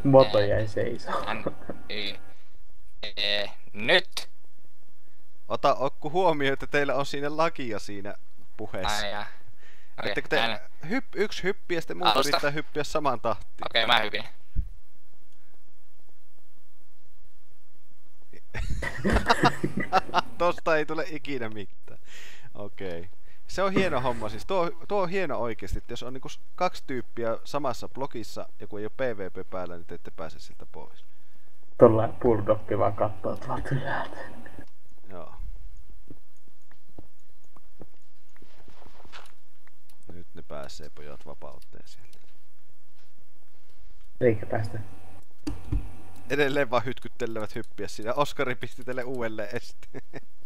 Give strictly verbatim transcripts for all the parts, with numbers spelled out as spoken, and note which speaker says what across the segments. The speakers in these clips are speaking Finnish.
Speaker 1: Moto jäi seisoo.
Speaker 2: Y, e, nyt!
Speaker 3: Ota okku huomioon, että teillä on siinä lakia siinä puheessa.
Speaker 2: Ai jaa. Okei,
Speaker 3: Ettekö te
Speaker 2: okay,
Speaker 3: hypp, yksi hyppi ja sitten muut
Speaker 2: Alusta.
Speaker 3: yrittää hyppiä samaan tahtiin?
Speaker 2: Okei, okay, mä hypin.
Speaker 3: Tosta ei tule ikinä mitään. Okei. Okay. Se on hieno homma siis. Tuo, tuo on hieno oikeesti, että jos on niinku kaksi tyyppiä samassa blogissa ja kun ei ole PvP päällä, niin te ette pääse siltä pois.
Speaker 1: Tuolla bulldogki vaan kattoo tuolta ylhäältä.
Speaker 3: Joo. Nyt ne pääsee pojat vapauteen sieltä.
Speaker 1: Eikä päästä.
Speaker 3: Edelleen vaan hytkyttelevät hyppiä siinä. Oskari pisti teille uudelleen esteen.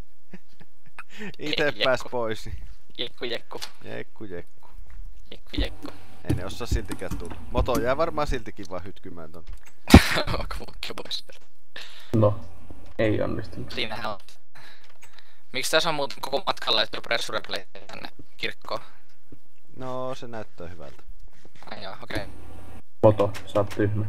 Speaker 3: Ite pääs pois.
Speaker 2: Jekku, jekku.
Speaker 3: Jekku, jekku.
Speaker 2: Jekku, jekku.
Speaker 3: Ei ne osaa siltikään tulla. Moto jää varmaan siltikin vaan hytkymään ton.
Speaker 2: Onko munkki pois?
Speaker 1: No, ei onnistunut.
Speaker 2: Siinähän on. Miksi tässä on muuten koko matkalla laittu pressure plate tänne kirkkoon?
Speaker 3: No, se näyttää hyvältä.
Speaker 2: Ai joo, okei. Okay.
Speaker 1: Moto, sä oot tyhmä.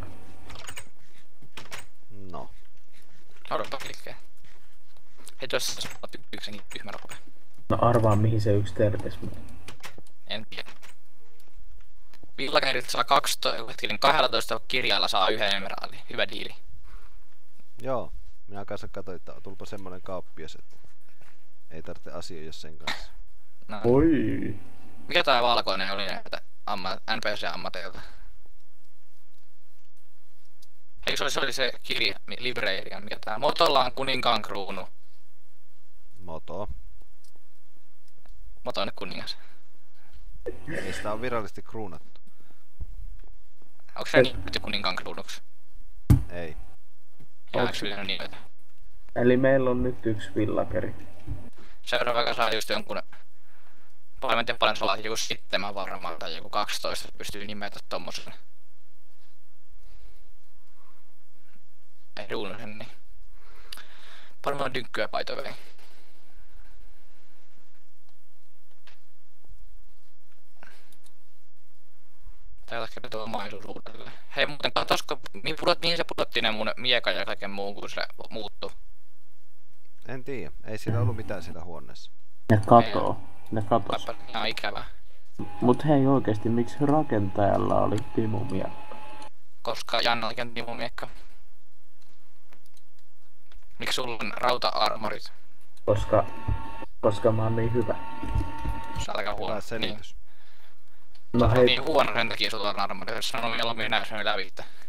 Speaker 3: No.
Speaker 2: Odotapa klikkejä. Hei, tuossa on yksenkin tyhmä nopea.
Speaker 1: No arvaa mihin se yksi terves mut.
Speaker 2: En tiedä. Villakärit saa kaksitoista, kaksitoista kirjailla saa yhden emeraldin. Hyvä diili.
Speaker 3: Joo. Minä kanssa katsoin, että tulpa semmonen kauppias, että ei tarvitse asioida sen kanssa.
Speaker 2: No.
Speaker 1: Oi.
Speaker 2: Mikä tää valkoinen oli näitä amma, N P C-ammateilta? Eikö se oli se, oli se kirja, Librarian, mikä tää? Motolla on kuninkaan kruunu.
Speaker 3: Moto.
Speaker 2: Moto on nyt kuningas.
Speaker 3: Ei sitä on virallisesti kruunattu.
Speaker 2: Onko se nimetty kuninkaan kruunuksi?
Speaker 3: Ei.
Speaker 2: Ja onko se nimetä?
Speaker 1: Eli meillä on nyt yksi villakeri.
Speaker 2: Seuraava saa just jonkun... Paljon tiedä paljon salaa, joku seitsemän varmaan tai joku kaksitoista pystyy nimetä tommosen. Ei duunusen niin. Paljon dynkkyä paito vei. Täällä kertoo omaisuus uudelleen. Hei muuten katosko, mihin, pudot, mihin se pudotti ne mun miekan ja kaiken muun kun se muuttuu?
Speaker 3: En tiedä. Ei siinä ollut mitään siinä huoneessa.
Speaker 1: Ne katoo. Ne katos.
Speaker 2: Ihan ikävää.
Speaker 1: Mut hei oikeesti, miksi rakentajalla oli Timu miekka?
Speaker 2: Koska Janna oli Timu miekka. Miksi sulla on rauta-armorit?
Speaker 1: Koska... Koska mä oon niin hyvä.
Speaker 2: Se on aika huono.
Speaker 3: Hyvä selitys.
Speaker 1: No
Speaker 2: Niin,
Speaker 1: hei,
Speaker 2: niin huono sen takia sulla on armorit. Jos sanoo mieluummin näin sen lävittä.